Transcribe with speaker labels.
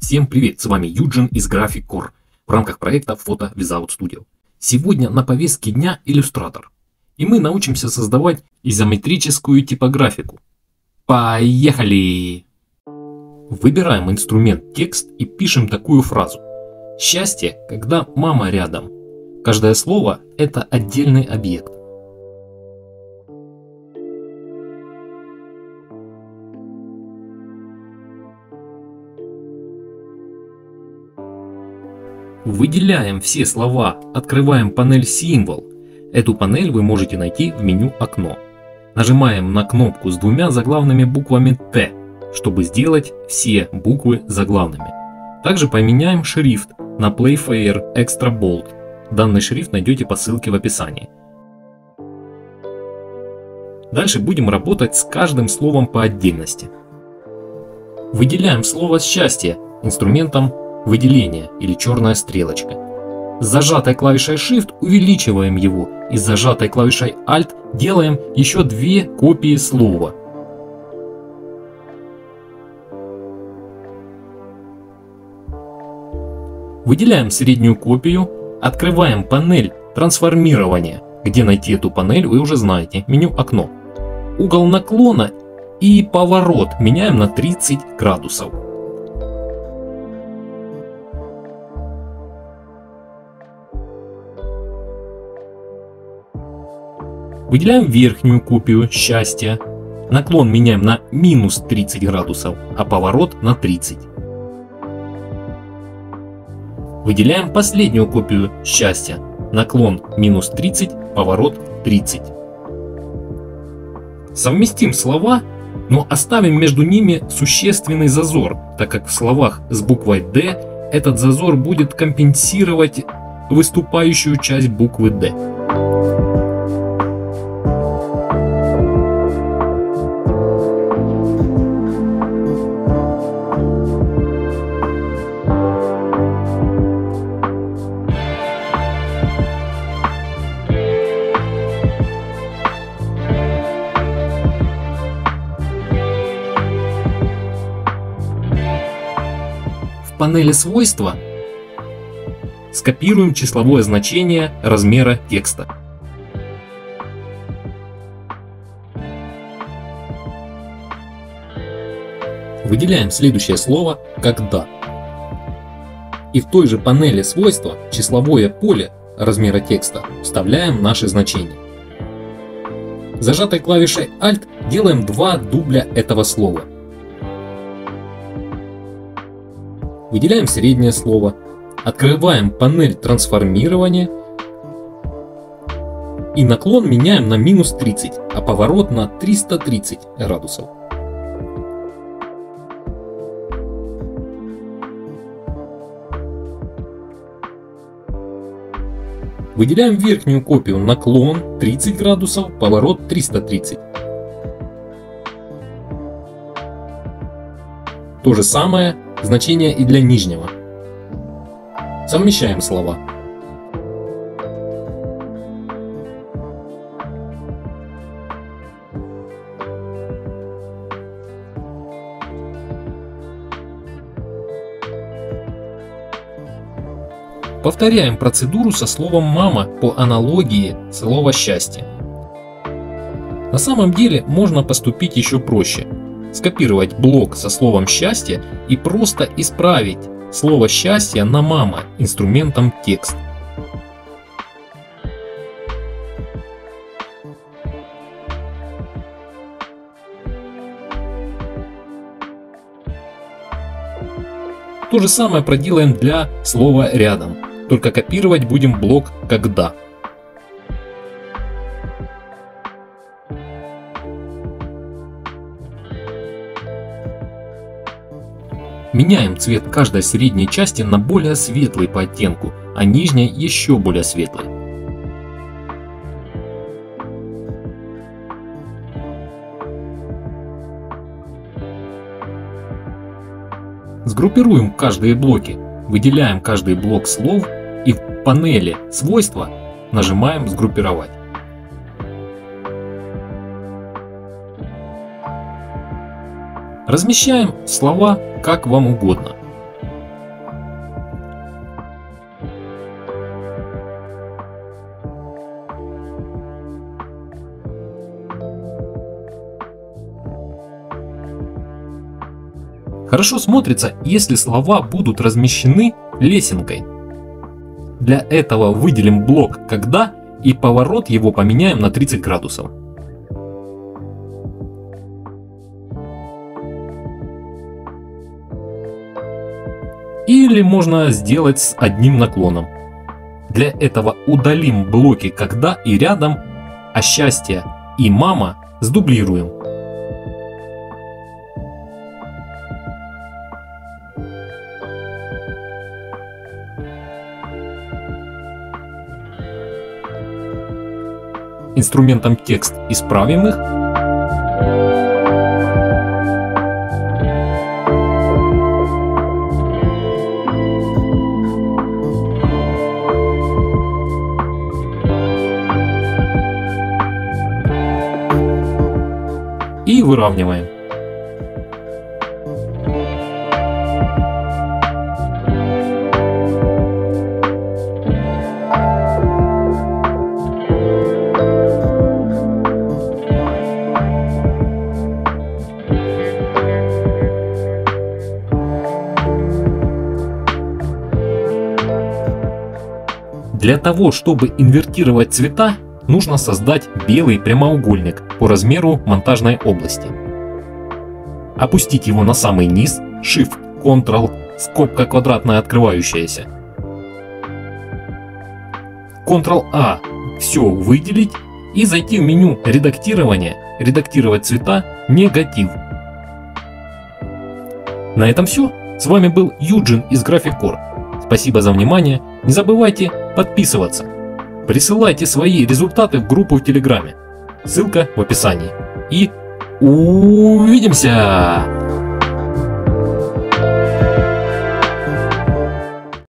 Speaker 1: Всем привет, с вами Юджин из Graphic Core в рамках проекта Photo Without Studio. Сегодня на повестке дня иллюстратор, и мы научимся создавать изометрическую типографику. Поехали! Выбираем инструмент текст и пишем такую фразу. Счастье, когда мама рядом. Каждое слово – это отдельный объект. Выделяем все слова, открываем панель «Символ». Эту панель вы можете найти в меню «Окно». Нажимаем на кнопку с двумя заглавными буквами «Т», чтобы сделать все буквы заглавными. Также поменяем шрифт на Playfair Extra Bold. Данный шрифт найдете по ссылке в описании. Дальше будем работать с каждым словом по отдельности. Выделяем слово «Счастье» инструментом выделение или черная стрелочка. С зажатой клавишей Shift увеличиваем его и с зажатой клавишей Alt делаем еще две копии слова. Выделяем среднюю копию, открываем панель трансформирования. Где найти эту панель, вы уже знаете. Меню «Окно». Угол наклона и поворот меняем на 30 градусов. Выделяем верхнюю копию «Счастья». Наклон меняем на минус 30 градусов, а поворот на 30. Выделяем последнюю копию «Счастья». Наклон минус 30, поворот 30. Совместим слова, но оставим между ними существенный зазор, так как в словах с буквой «Д» этот зазор будет компенсировать выступающую часть буквы «Д». В панели «Свойства» скопируем числовое значение размера текста. Выделяем следующее слово «Когда». И в той же панели «Свойства» числовое поле размера текста вставляем наши значения. Зажатой клавишей Alt делаем два дубля этого слова. Выделяем среднее слово, открываем панель трансформирования и наклон меняем на минус 30, а поворот на 330 градусов. Выделяем верхнюю копию наклон 30 градусов, поворот 330. То же самое значение и для нижнего. Совмещаем слова. Повторяем процедуру со словом «мама» по аналогии слова «счастье». На самом деле можно поступить еще проще. Скопировать блок со словом «счастье» и просто исправить слово «счастье» на «мама» инструментом «текст». То же самое проделаем для слова «рядом», только копировать будем блок «когда». Меняем цвет каждой средней части на более светлый по оттенку, а нижняя еще более светлый. Сгруппируем каждые блоки, выделяем каждый блок слов и в панели «Свойства» нажимаем «Сгруппировать». Размещаем слова как вам угодно. хорошо смотрится, если слова будут размещены лесенкой. Для этого выделим блок «Когда» и поворот его поменяем на 30 градусов. Или можно сделать с одним наклоном. Для этого удалим блоки «Когда» и «Рядом», а «Счастье» и «Мама» сдублируем. Инструментом «Текст» исправим их. И выравниваем. Для того, чтобы инвертировать цвета, нужно создать белый прямоугольник по размеру монтажной области. Опустить его на самый низ, Shift, Ctrl, скобка квадратная открывающаяся. Ctrl-A, все выделить и зайти в меню редактирования, редактировать цвета, негатив. На этом все. С вами был Юджин из Graphiccore. Спасибо за внимание. Не забывайте подписываться. Присылайте свои результаты в группу в Телеграме. Ссылка в описании. И увидимся!